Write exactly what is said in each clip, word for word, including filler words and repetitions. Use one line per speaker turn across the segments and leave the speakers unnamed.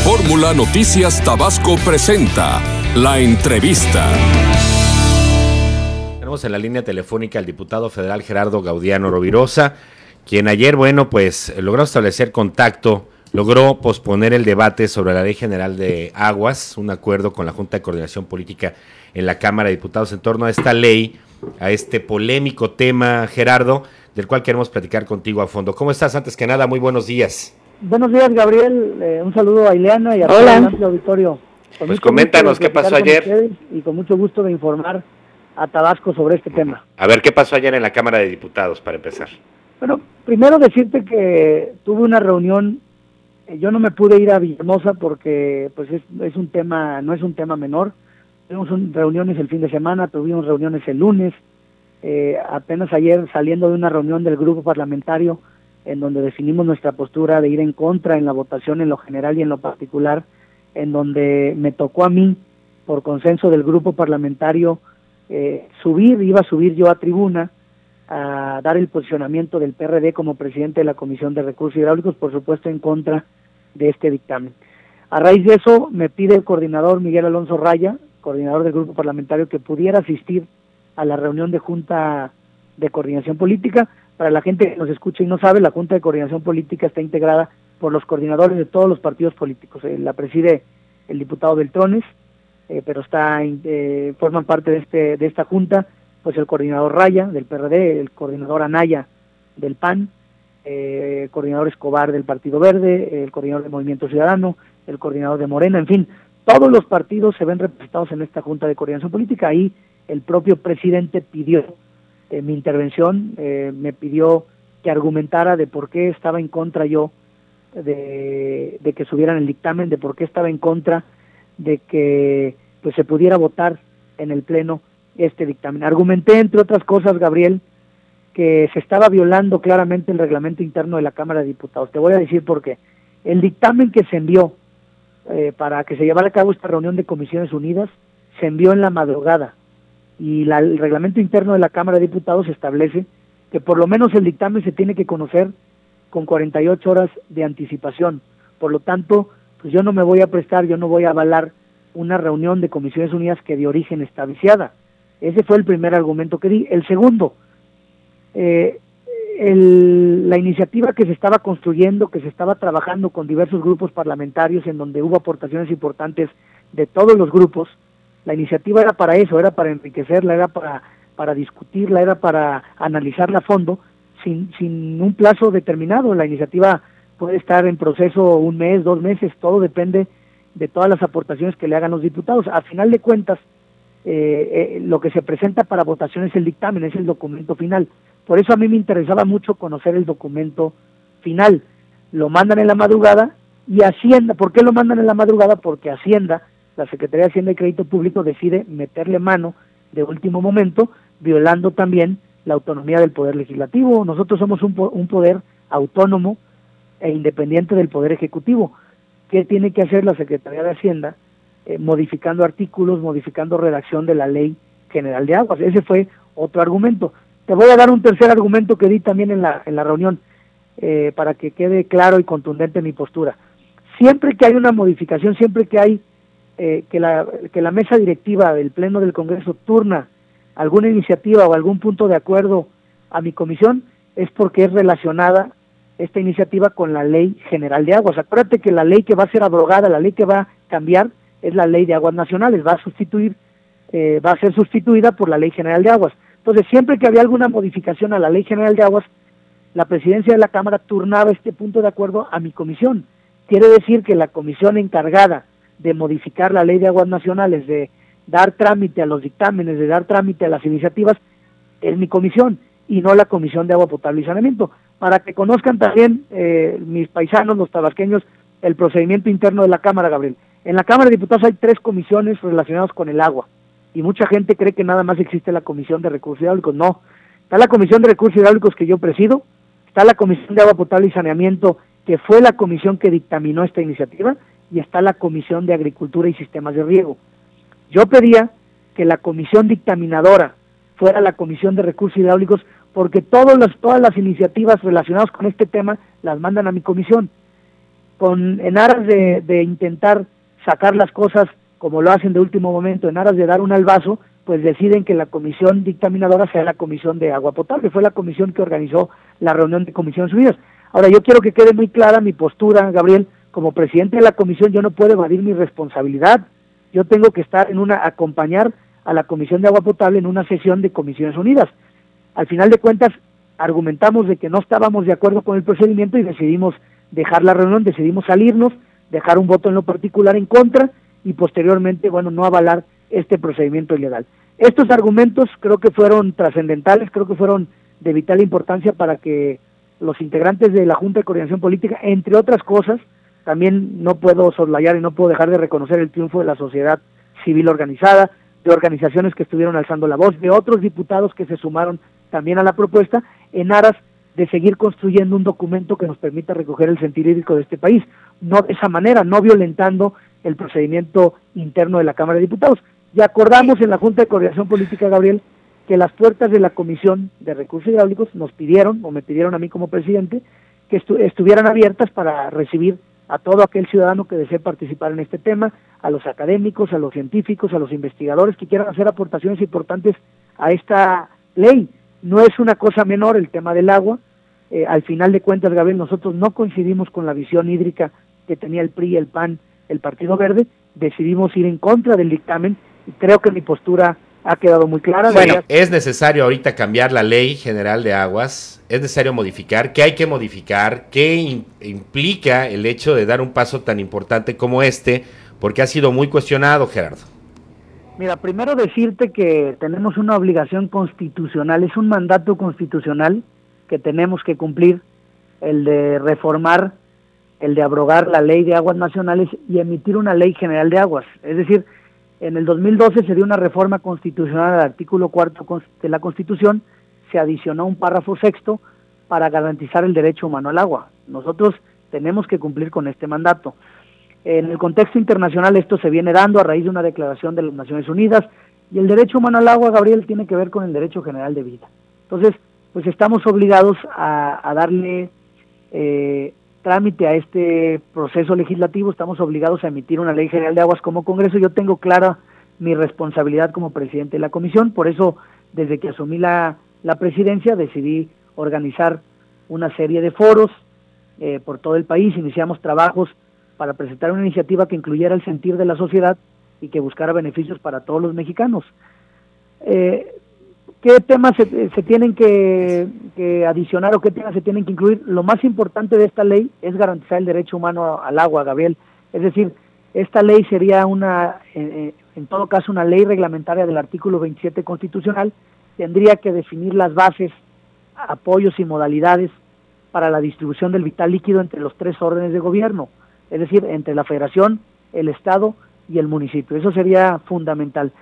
Fórmula Noticias Tabasco presenta La Entrevista.
Tenemos en la línea telefónica al diputado federal Gerardo Gaudiano Rovirosa, quien ayer, bueno, pues logró establecer contacto, logró posponer el debate sobre la Ley General de Aguas, un acuerdo con la Junta de Coordinación Política en la Cámara de Diputados en torno a esta ley, a este polémico tema, Gerardo, del cual queremos platicar contigo a fondo. ¿Cómo estás? Antes que nada, muy buenos días.
Buenos días, Gabriel. Eh, un saludo a Ileana y a todo el amplio auditorio. Con
pues coméntanos qué pasó ayer.
Y con mucho gusto de informar a Tabasco sobre este tema.
A ver, ¿qué pasó ayer en la Cámara de Diputados, para empezar?
Bueno, primero decirte que tuve una reunión, eh, yo no me pude ir a Villahermosa porque pues es, es un tema, no es un tema menor. Tuvimos un, reuniones el fin de semana, tuvimos reuniones el lunes, eh, apenas ayer saliendo de una reunión del grupo parlamentario en donde definimos nuestra postura de ir en contra en la votación en lo general y en lo particular, en donde me tocó a mí, por consenso del grupo parlamentario, eh, subir, iba a subir yo a tribuna, a dar el posicionamiento del P R D como presidente de la Comisión de Recursos Hidráulicos, por supuesto en contra de este dictamen. A raíz de eso me pide el coordinador Miguel Alonso Raya, coordinador del grupo parlamentario, que pudiera asistir a la reunión de Junta de Coordinación Política. Para la gente que nos escucha y no sabe, la Junta de Coordinación Política está integrada por los coordinadores de todos los partidos políticos. Eh, la preside el diputado Beltrones, eh, pero está eh, forman parte de este de esta junta pues el coordinador Raya del P R D, el coordinador Anaya del P A N, eh, el coordinador Escobar del Partido Verde, el coordinador de Movimiento Ciudadano, el coordinador de Morena, en fin, todos los partidos se ven representados en esta Junta de Coordinación Política. Ahí el propio presidente pidió eh, mi intervención, eh, me pidió que argumentara de por qué estaba en contra yo de, de que subieran el dictamen, de por qué estaba en contra de que pues se pudiera votar en el Pleno este dictamen. Argumenté, entre otras cosas, Gabriel, que se estaba violando claramente el reglamento interno de la Cámara de Diputados. Te voy a decir por qué. El dictamen que se envió eh, para que se llevara a cabo esta reunión de Comisiones Unidas se envió en la madrugada, y la, el reglamento interno de la Cámara de Diputados establece que por lo menos el dictamen se tiene que conocer con cuarenta y ocho horas de anticipación. Por lo tanto, pues yo no me voy a prestar, yo no voy a avalar una reunión de Comisiones Unidas que de origen está viciada. Ese fue el primer argumento que di. El segundo, eh, el, la iniciativa que se estaba construyendo, que se estaba trabajando con diversos grupos parlamentarios, en donde hubo aportaciones importantes de todos los grupos, la iniciativa era para eso, era para enriquecerla, era para, para discutirla, era para analizarla a fondo, sin, sin un plazo determinado. La iniciativa puede estar en proceso un mes, dos meses, todo depende de todas las aportaciones que le hagan los diputados. A final de cuentas, eh, eh, lo que se presenta para votación es el dictamen, es el documento final. Por eso a mí me interesaba mucho conocer el documento final. Lo mandan en la madrugada y Hacienda, ¿por qué lo mandan en la madrugada? Porque Hacienda, la Secretaría de Hacienda y Crédito Público, decide meterle mano de último momento, violando también la autonomía del Poder Legislativo. Nosotros somos un, un poder autónomo e independiente del Poder Ejecutivo. ¿Qué tiene que hacer la Secretaría de Hacienda? Eh, modificando artículos, modificando redacción de la Ley General de Aguas. Ese fue otro argumento. Te voy a dar un tercer argumento que di también en la, en la reunión, eh, para que quede claro y contundente mi postura. Siempre que hay una modificación, siempre que hay eh, que, la, que la mesa directiva del Pleno del Congreso turna alguna iniciativa o algún punto de acuerdo a mi comisión, es porque es relacionada esta iniciativa con la Ley General de Aguas. Acuérdate que la ley que va a ser abrogada, la ley que va a cambiar, es la Ley de Aguas Nacionales, va a sustituir, eh, va a ser sustituida por la Ley General de Aguas. Entonces, siempre que había alguna modificación a la Ley General de Aguas, la presidencia de la Cámara turnaba este punto de acuerdo a mi comisión. Quiere decir que la comisión encargada de modificar la Ley de Aguas Nacionales, de dar trámite a los dictámenes, de dar trámite a las iniciativas, es mi comisión, y no la Comisión de Agua Potable y Saneamiento. Para que conozcan también eh, mis paisanos, los tabasqueños, el procedimiento interno de la Cámara, Gabriel. En la Cámara de Diputados hay tres comisiones relacionadas con el agua, y mucha gente cree que nada más existe la Comisión de Recursos Hidráulicos. No, está la Comisión de Recursos Hidráulicos que yo presido, está la Comisión de Agua Potable y Saneamiento, que fue la comisión que dictaminó esta iniciativa, y está la Comisión de Agricultura y Sistemas de Riego. Yo pedía que la comisión dictaminadora fuera la Comisión de Recursos Hidráulicos, porque todas las, todas las iniciativas relacionadas con este tema las mandan a mi comisión. con en aras de, de intentar sacar las cosas como lo hacen de último momento, en aras de dar un albazo, pues deciden que la comisión dictaminadora sea la comisión de agua potable. Fue la comisión que organizó la reunión de Comisiones Unidas. Ahora, yo quiero que quede muy clara mi postura, Gabriel. Como presidente de la comisión, yo no puedo evadir mi responsabilidad. Yo tengo que estar en una, acompañar a la Comisión de Agua Potable en una sesión de Comisiones Unidas. Al final de cuentas, argumentamos de que no estábamos de acuerdo con el procedimiento y decidimos dejar la reunión, decidimos salirnos, dejar un voto en lo particular en contra y posteriormente, bueno, no avalar este procedimiento ilegal. Estos argumentos creo que fueron trascendentales, creo que fueron de vital importancia para que los integrantes de la Junta de Coordinación Política, entre otras cosas, también no puedo soslayar y no puedo dejar de reconocer el triunfo de la sociedad civil organizada, de organizaciones que estuvieron alzando la voz, de otros diputados que se sumaron también a la propuesta, en aras de seguir construyendo un documento que nos permita recoger el sentir hídrico de este país, no de esa manera, no violentando el procedimiento interno de la Cámara de Diputados. Y acordamos en la Junta de Coordinación Política, Gabriel, que las puertas de la Comisión de Recursos Hidráulicos nos pidieron, o me pidieron a mí como presidente, que estu estuvieran abiertas para recibir a todo aquel ciudadano que desee participar en este tema, a los académicos, a los científicos, a los investigadores que quieran hacer aportaciones importantes a esta ley. No es una cosa menor el tema del agua. Eh, al final de cuentas, Gabriel, nosotros no coincidimos con la visión hídrica que tenía el P R I, el P A N, el Partido Verde. Decidimos ir en contra del dictamen y creo que mi postura ha quedado muy clara.
Bueno, es necesario ahorita cambiar la Ley General de Aguas, es necesario modificar, ¿qué hay que modificar? ¿Qué in- implica el hecho de dar un paso tan importante como este? Porque ha sido muy cuestionado, Gerardo.
Mira, primero decirte que tenemos una obligación constitucional, es un mandato constitucional que tenemos que cumplir, el de reformar, el de abrogar la Ley de Aguas Nacionales y emitir una Ley General de Aguas. Es decir, en el dos mil doce se dio una reforma constitucional al artículo cuarto de la Constitución, se adicionó un párrafo sexto para garantizar el derecho humano al agua. Nosotros tenemos que cumplir con este mandato. En el contexto internacional esto se viene dando a raíz de una declaración de las Naciones Unidas, y el derecho humano al agua, Gabriel, tiene que ver con el derecho general de vida. Entonces, pues estamos obligados a, a darle eh, trámite a este proceso legislativo, estamos obligados a emitir una ley general de aguas como Congreso. Yo tengo clara mi responsabilidad como presidente de la comisión, por eso desde que asumí la, la presidencia decidí organizar una serie de foros eh, por todo el país, iniciamos trabajos para presentar una iniciativa que incluyera el sentir de la sociedad y que buscara beneficios para todos los mexicanos. Eh, ¿Qué temas se, se tienen que, que adicionar o qué temas se tienen que incluir? Lo más importante de esta ley es garantizar el derecho humano al agua, Gabriel. Es decir, esta ley sería una, eh, en todo caso, una ley reglamentaria del artículo veintisiete constitucional. Tendría que definir las bases, apoyos y modalidades para la distribución del vital líquido entre los tres órdenes de gobierno, es decir, entre la Federación, el Estado y el municipio. Eso sería fundamental.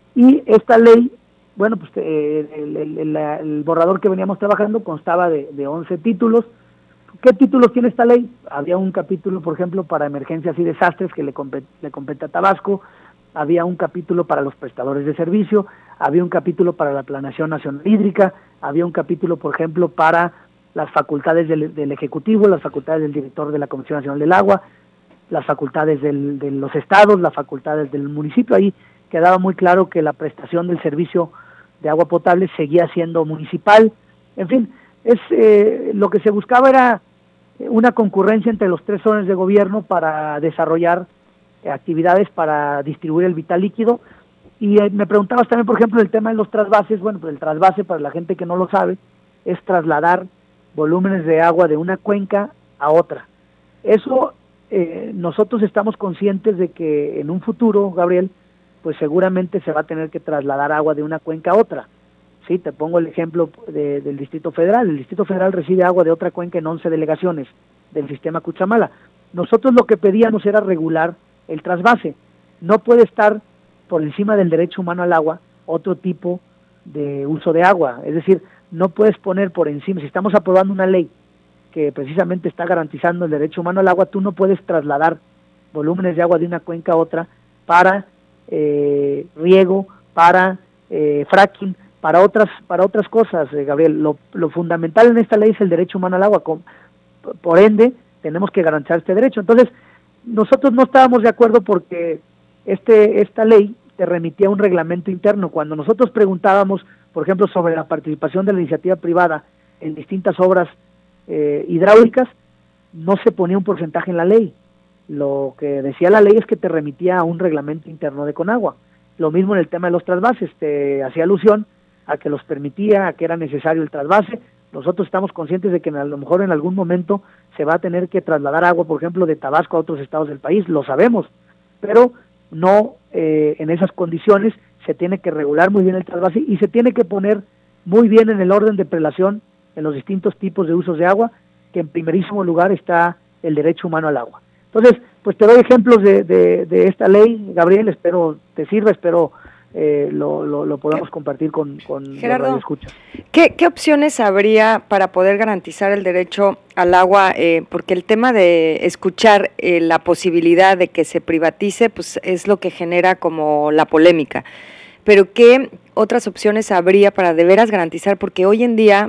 Y esta ley, bueno, pues eh, el, el, el, el borrador que veníamos trabajando constaba de, de once títulos. ¿Qué títulos tiene esta ley? Había un capítulo, por ejemplo, para emergencias y desastres que le compete, le compete a Tabasco, había un capítulo para los prestadores de servicio, había un capítulo para la Planeación Nacional Hídrica, había un capítulo, por ejemplo, para las facultades del, del Ejecutivo, las facultades del director de la Comisión Nacional del Agua, las facultades del, de los estados, las facultades del municipio. Ahí quedaba muy claro que la prestación del servicio de agua potable seguía siendo municipal. En fin, es eh, lo que se buscaba era una concurrencia entre los tres órdenes de gobierno para desarrollar eh, actividades para distribuir el vital líquido. Y eh, me preguntabas también, por ejemplo, el tema de los trasvases. Bueno, pues el trasvase, para la gente que no lo sabe, es trasladar volúmenes de agua de una cuenca a otra. Eso eh, nosotros estamos conscientes de que en un futuro, Gabriel, pues seguramente se va a tener que trasladar agua de una cuenca a otra. Sí, te pongo el ejemplo de, del Distrito Federal. El Distrito Federal recibe agua de otra cuenca en once delegaciones del sistema Cuchamala. Nosotros lo que pedíamos era regular el trasvase. No puede estar por encima del derecho humano al agua otro tipo de uso de agua. Es decir, no puedes poner por encima, si estamos aprobando una ley que precisamente está garantizando el derecho humano al agua, tú no puedes trasladar volúmenes de agua de una cuenca a otra para eh, riego, para eh, fracking, para otras para otras cosas, eh, Gabriel. Lo, lo fundamental en esta ley es el derecho humano al agua. Con, por ende, tenemos que garantizar este derecho. Entonces, nosotros no estábamos de acuerdo porque este esta ley te remitía a un reglamento interno. Cuando nosotros preguntábamos, por ejemplo, sobre la participación de la iniciativa privada en distintas obras eh, hidráulicas, no se ponía un porcentaje en la ley. Lo que decía la ley es que te remitía a un reglamento interno de Conagua. Lo mismo en el tema de los trasvases, te hacía alusión a que los permitía, a que era necesario el trasvase. Nosotros estamos conscientes de que a lo mejor en algún momento se va a tener que trasladar agua, por ejemplo, de Tabasco a otros estados del país, lo sabemos, pero no eh, en esas condiciones. Se tiene que regular muy bien el trasvase y se tiene que poner muy bien en el orden de prelación en los distintos tipos de usos de agua, que en primerísimo lugar está el derecho humano al agua. Entonces, pues te doy ejemplos de, de, de esta ley, Gabriel, espero te sirva, espero eh, lo, lo, lo podamos compartir con, con
Gerardo,
los radioescuchas. ¿Qué,
¿Qué opciones habría para poder garantizar el derecho al agua? Eh, porque el tema de escuchar eh, la posibilidad de que se privatice, pues es lo que genera como la polémica. Pero ¿qué otras opciones habría para de veras garantizar? Porque hoy en día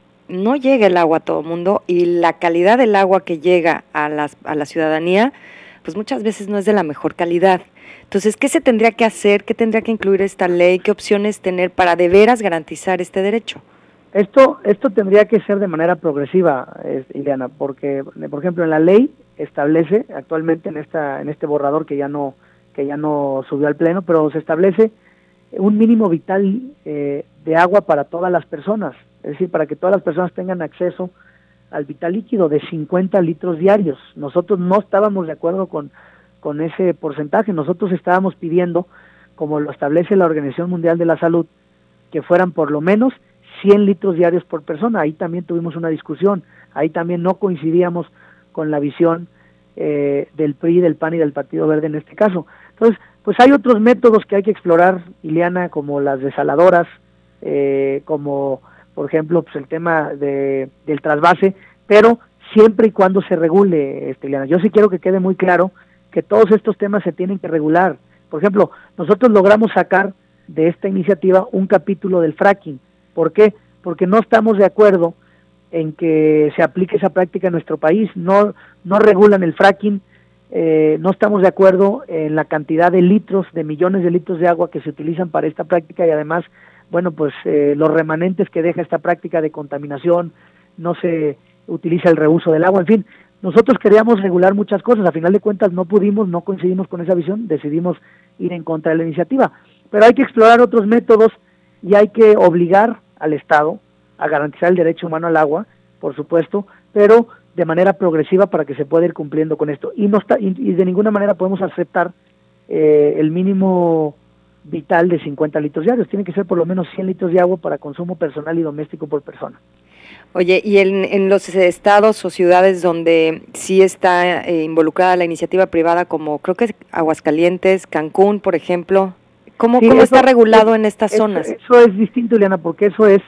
no llega el agua a todo el mundo y la calidad del agua que llega a, las, a la ciudadanía, pues muchas veces no es de la mejor calidad. Entonces, ¿qué se tendría que hacer? ¿Qué tendría que incluir esta ley? ¿Qué opciones tener para de veras garantizar este derecho?
Esto esto tendría que ser de manera progresiva, eh, Ileana, porque, por ejemplo, en la ley establece actualmente en esta en este borrador que ya no que ya no subió al pleno, pero se establece un mínimo vital eh, de agua para todas las personas, es decir, para que todas las personas tengan acceso al vital líquido de cincuenta litros diarios. Nosotros no estábamos de acuerdo con, con ese porcentaje, nosotros estábamos pidiendo, como lo establece la Organización Mundial de la Salud, que fueran por lo menos cien litros diarios por persona. Ahí también tuvimos una discusión, ahí también no coincidíamos con la visión eh, del P R I, del P A N y del Partido Verde en este caso. Entonces, pues hay otros métodos que hay que explorar, Ileana, como las desaladoras, eh, como por ejemplo pues el tema de, del trasvase, pero siempre y cuando se regule, este, Ileana. Yo sí quiero que quede muy claro que todos estos temas se tienen que regular. Por ejemplo, nosotros logramos sacar de esta iniciativa un capítulo del fracking. ¿Por qué? Porque no estamos de acuerdo en que se aplique esa práctica en nuestro país, no, no regulan el fracking. Eh, no estamos de acuerdo en la cantidad de litros, de millones de litros de agua que se utilizan para esta práctica y además, bueno, pues eh, los remanentes que deja esta práctica de contaminación, no se utiliza el reuso del agua, en fin, nosotros queríamos regular muchas cosas, a final de cuentas no pudimos, no coincidimos con esa visión, decidimos ir en contra de la iniciativa, pero hay que explorar otros métodos y hay que obligar al Estado a garantizar el derecho humano al agua, por supuesto, pero de manera progresiva para que se pueda ir cumpliendo con esto. Y no está y, y de ninguna manera podemos aceptar eh, el mínimo vital de cincuenta litros diarios. Tiene que ser por lo menos cien litros de agua para consumo personal y doméstico por persona.
Oye, y en, en los estados o ciudades donde sí está eh, involucrada la iniciativa privada, como creo que es Aguascalientes, Cancún, por ejemplo, ¿cómo, sí, ¿cómo eso, está regulado es, en estas
eso,
zonas?
Eso es distinto, Ileana, porque eso es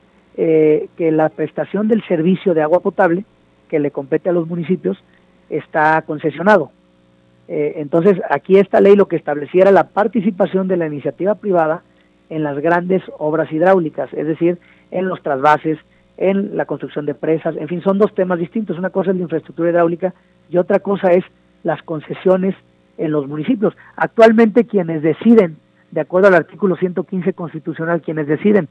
eh, que la prestación del servicio de agua potable que le compete a los municipios está concesionado. Eh, entonces, aquí esta ley lo que establecía era la participación de la iniciativa privada en las grandes obras hidráulicas, es decir, en los trasvases, en la construcción de presas, en fin, son dos temas distintos. Una cosa es la infraestructura hidráulica y otra cosa es las concesiones en los municipios. Actualmente quienes deciden, de acuerdo al artículo ciento quince constitucional, quienes deciden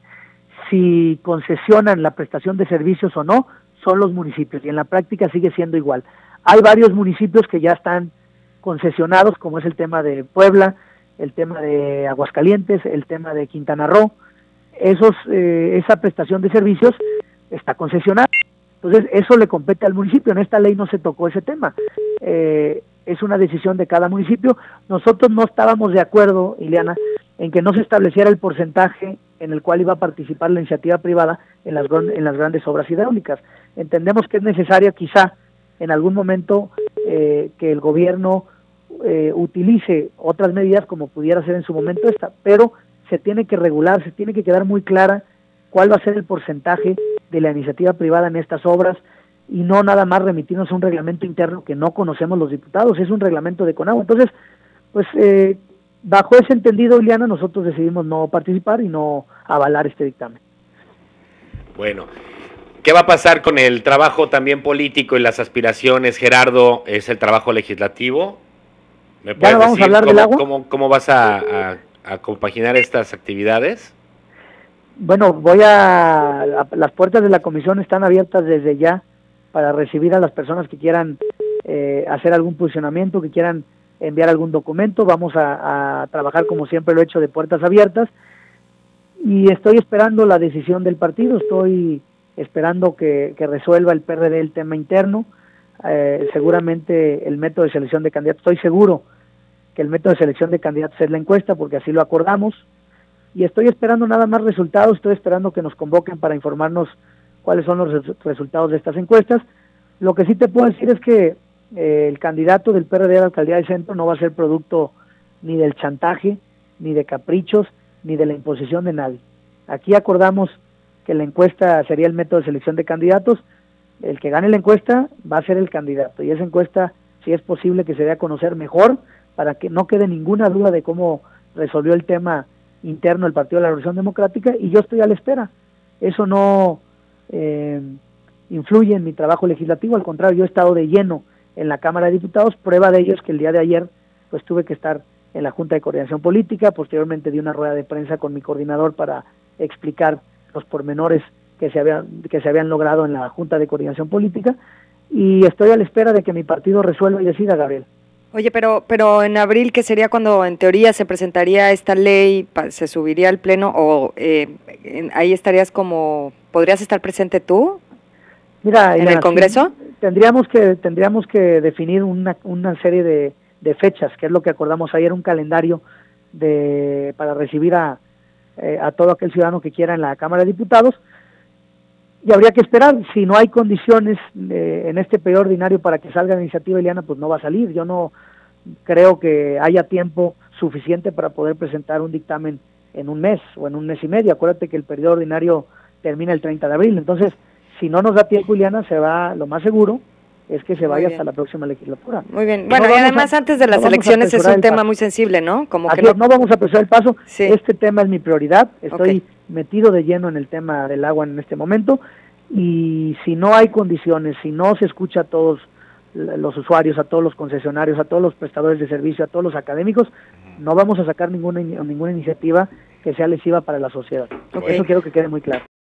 si concesionan la prestación de servicios o no, son los municipios, y en la práctica sigue siendo igual. Hay varios municipios que ya están concesionados, como es el tema de Puebla, el tema de Aguascalientes, el tema de Quintana Roo. Esos, eh, esa prestación de servicios está concesionada. Entonces, eso le compete al municipio. En esta ley no se tocó ese tema. Eh, es una decisión de cada municipio. Nosotros no estábamos de acuerdo, Ileana, en que no se estableciera el porcentaje en el cual iba a participar la iniciativa privada en las, en las grandes obras hidráulicas. Entendemos que es necesario quizá en algún momento eh, que el gobierno eh, utilice otras medidas como pudiera ser en su momento esta, pero se tiene que regular, se tiene que quedar muy clara cuál va a ser el porcentaje de la iniciativa privada en estas obras y no nada más remitirnos a un reglamento interno que no conocemos los diputados, es un reglamento de Conagua. Entonces, pues eh, bajo ese entendido, Ileana, nosotros decidimos no participar y no avalar este dictamen.
Bueno, ¿Qué va a pasar con el trabajo también político y las aspiraciones, Gerardo? ¿Es el trabajo legislativo? ¿Me puedes
¿Ya no vamos
decir
a hablar
cómo,
del agua?
Cómo, cómo vas a, a, a compaginar estas actividades?
Bueno, voy a, a... Las puertas de la comisión están abiertas desde ya para recibir a las personas que quieran eh, hacer algún posicionamiento, que quieran enviar algún documento. Vamos a, a trabajar como siempre lo he hecho, de puertas abiertas, y estoy esperando la decisión del partido. Estoy esperando que, que resuelva el P R D el tema interno. Eh, seguramente el método de selección de candidatos, estoy seguro que el método de selección de candidatos es la encuesta, porque así lo acordamos, y estoy esperando nada más resultados. Estoy esperando que nos convoquen para informarnos cuáles son los res resultados de estas encuestas. Lo que sí te puedo decir es que eh, el candidato del P R D a la alcaldía del centro no va a ser producto ni del chantaje, ni de caprichos, ni de la imposición de nadie. Aquí acordamos que la encuesta sería el método de selección de candidatos. El que gane la encuesta va a ser el candidato, y esa encuesta, si es posible, que se dé a conocer mejor, para que no quede ninguna duda de cómo resolvió el tema interno el Partido de la Revolución Democrática, y yo estoy a la espera. Eso no eh, influye en mi trabajo legislativo, al contrario, yo he estado de lleno en la Cámara de Diputados. Prueba de ello es que el día de ayer pues tuve que estar en la Junta de Coordinación Política. Posteriormente di una rueda de prensa con mi coordinador para explicar los pormenores que se habían, que se habían logrado en la Junta de Coordinación Política, y estoy a la espera de que mi partido resuelva y decida, Gabriel.
Oye, pero pero en abril, que sería cuando en teoría se presentaría esta ley, se subiría al pleno, o eh, en, ahí estarías como, ¿podrías estar presente tú?
Mira,
en el Congreso.
Tendríamos que tendríamos que definir una, una serie de, de fechas, que es lo que acordamos ayer, un calendario de para recibir a, eh, a todo aquel ciudadano que quiera en la Cámara de Diputados, y habría que esperar. Si no hay condiciones eh, en este periodo ordinario para que salga la iniciativa, Ileana, pues no va a salir. Yo no creo que haya tiempo suficiente para poder presentar un dictamen en un mes o en un mes y medio. Acuérdate que el periodo ordinario termina el treinta de abril, entonces si no nos da tiempo, Ileana, se va, lo más seguro es que se vaya hasta la próxima legislatura.
Muy bien. Bueno, no y además a, antes de las no elecciones es un tema muy sensible, ¿no? Como
Así
que no...
Es, no vamos a apresurar el paso.
Sí.
Este tema es mi prioridad. Estoy
okay.
metido de lleno en el tema del agua en este momento, y si no hay condiciones, si no se escucha a todos los usuarios, a todos los concesionarios, a todos los prestadores de servicio, a todos los académicos, no vamos a sacar ninguna ninguna iniciativa que sea lesiva para la sociedad. Okay. Eso quiero que quede muy claro.